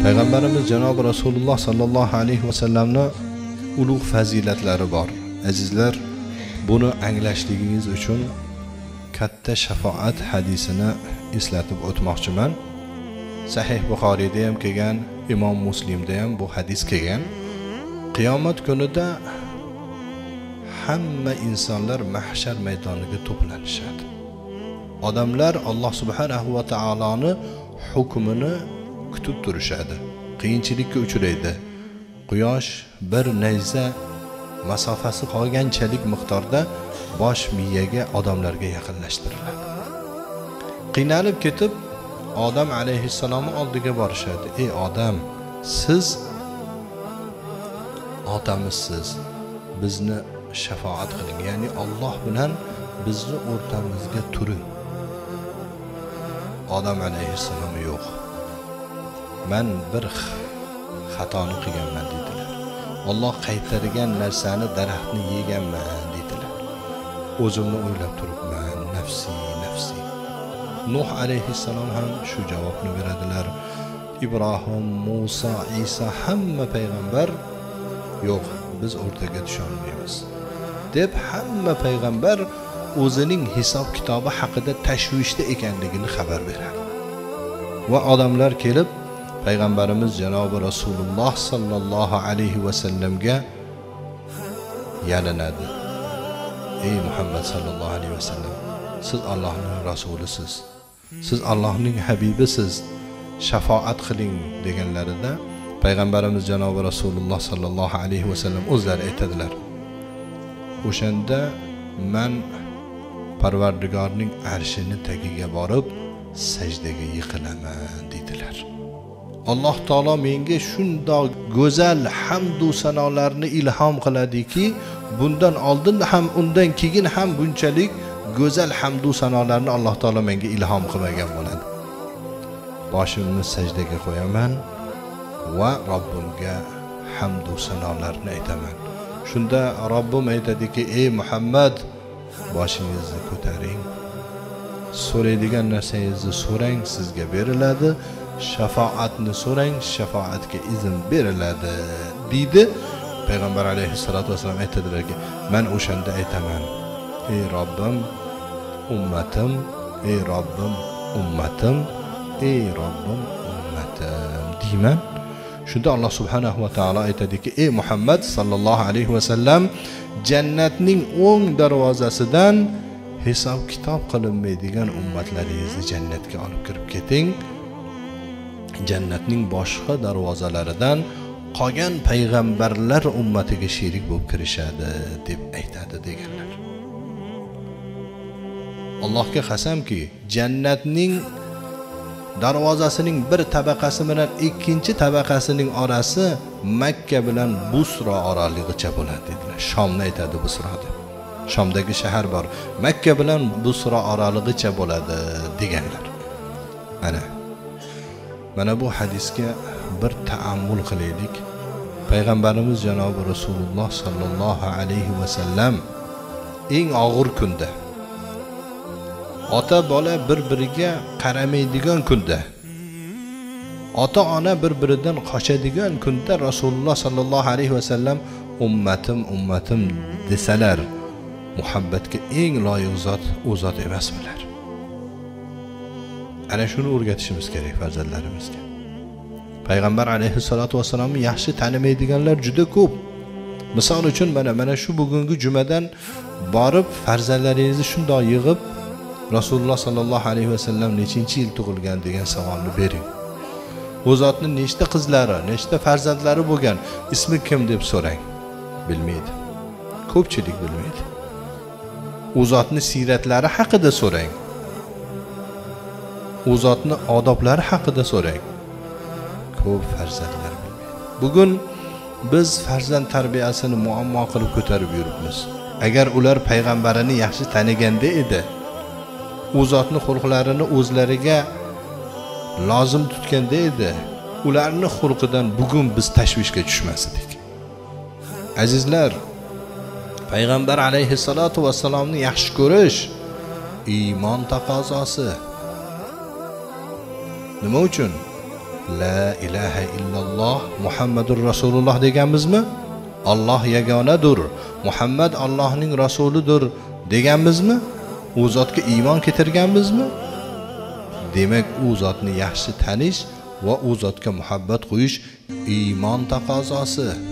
Payg'ambarimiz janob Rasululloh sallallohu alayhi vasallamning ulug' fazilatlari bor. Azizlar, buni anglashligingiz uchun katta shafoat hadisini eslatib o'tmoqchiman. Sahih Buxoriyda ham kelgan, Imom Muslimda ham bu hadis kelgan. Qiyomat kunida hamma insonlar mahshar maydoniga to'planishadi. Odamlar Alloh subhanahu va taoloni hukmini kutib turishadi. Qiyinchilikka uchraydi. Quyosh bir nayza masofasi qolganchalik miqdorda bosh miyaga odamlarga yaqinlashtiriladi. Qiynalib ketib Odam alayhissalomning oldiga borishadi. Ey odam, siz otamizsiz. Bizni shafoat qiling. Ya'ni Alloh bilan bizni o'rtamizga turing. Odam alayhissalom yo'q. Men bir xatoni qilganman dedilar. Alloh qaytargan narsani daraxtni yeganman dedilar. O'zimni o'ylab turibman, nafsi. Nuh alayhissalom ham shu javobni beradilar. Ibrohim, Musa, Isa hamma payg'ambar yo'q, biz o'rtaga tusholmaymiz deb hamma payg'ambar o'zining hisob kitobi haqida tashvishda ekanligini xabar beradi. Va odamlar kelib payg'ambarimiz janobi Rasululloh sallallohu alayhi vasallamga yalinadi. Ey Muhammad sallallohu alayhi vasallam, siz Allohning rasulisiz. Siz Allohning habibisiz. Shafoat qiling deganlarida payg'ambarimiz janobi Rasululloh sallallohu alayhi vasallam o'zlari aytadilar. O'shanda men Parvardigorning arshini tagiga borib sajdaga yiqilaman dedilar. Alloh taolo menga shundoq go'zal hamd va sanolarni ilhom qiladiki, bundan oldin ham undan keyin ham bunchalik go'zal hamd va sanolarni Alloh taolo menga ilhom qilmagan bo'ladi. Boshimni sajdaga qo'yaman va Robbimga hamd va sanolarni aytaman. Shunda Robbim aytadiki, ey Muhammad, boshingizni ko'taring. So'raydigan narsangizni so'rang, sizga beriladi. Shafoatni so'rang, shafoatga izn beriladi deydi. Payg'ambar alayhissalatu vasallam aytadilarki, men o'shanda aytaman, ey Robbim, ummatim, ey Robbim, ummatim, ey Robbim, ummatim deyman. Shunda Alloh subhanahu va taolo aytadiki, ey Muhammad sallallohu alayhi vasallam, jannatning o'ng darvozasidan hisob kitob qilinmaydigan ummatlaringizni jannatga olib kirib keting. Jannatning boshqa darvozalaridan qolgan payg'ambarlar ummatiga sherik bo'lib kirishadi deb aytadi deganlar. Allohga qasamki, jannatning darvozasining bir tabaqasi bilan ikkinchi tabaqasining orasi Makka bilan Busro oralig'icha bo'ladi dedilar. Shomni aytadi Busro deb. Shomdagi shahar bor. Makka bilan Busro oralig'icha bo'ladi deganlar. Mana bu hadisga bir ta'ammul qilaylik. Payg'ambarimiz janobi Rasululloh sallallohu alayhi vasallam eng og'ir kunda, ota bola bir-biriga qaramaydigan kunda, ota ona bir-biridan qochadigan kunda Rasululloh sallallohu alayhi vasallam ummatim, ummatim desalar, muhabbatga eng loyiq zot u zot emasmilar? Ana shuni o'rgatishimiz kerak farzandlarimizga. Payg'ambar alayhissalatu vasallamni yaxshi tanimaydiganlar juda ko'p. Misol uchun mana shu bugungi jumadan borib farzandlaringizni shundoq yig'ib Rasululloh sallallohu alayhi vasallam nechinchi yil tug'ilgan degan savolni bering. U zotning nechta qizlari, nechta farzandlari bo'lgan, ismi kim deb so'rang. Bilmaydi. Ko'pchilik bilmaydi. U zotning siratlari haqida so'rang. U zotning odoblari haqida so'rang. Ko'p farzandlar bilmaydi. Bugun biz farzand tarbiyasini muammo qilib ko'tarib yuribmiz. Agar ular payg'ambarini yaxshi taniganda edi, u zotning xulqlarini o'zlariga lozim tutganda edi, ularni xulqidan bugun biz tashvishga tushmas edik. Azizlar, payg'ambar alayhissalatu vassalomni yaxshi ko'rish iymon taqozosi. Nima uchun? la ilaha illalloh Muhammadur Rasululloh deganmizmi? Alloh yagonadir, Muhammad Allohning rasulidir deganmizmi? U zotga iymon keltirganmizmi? Demak, u zotni yaxshi tanish va u zotga muhabbat qo'yish iymon taqozosi.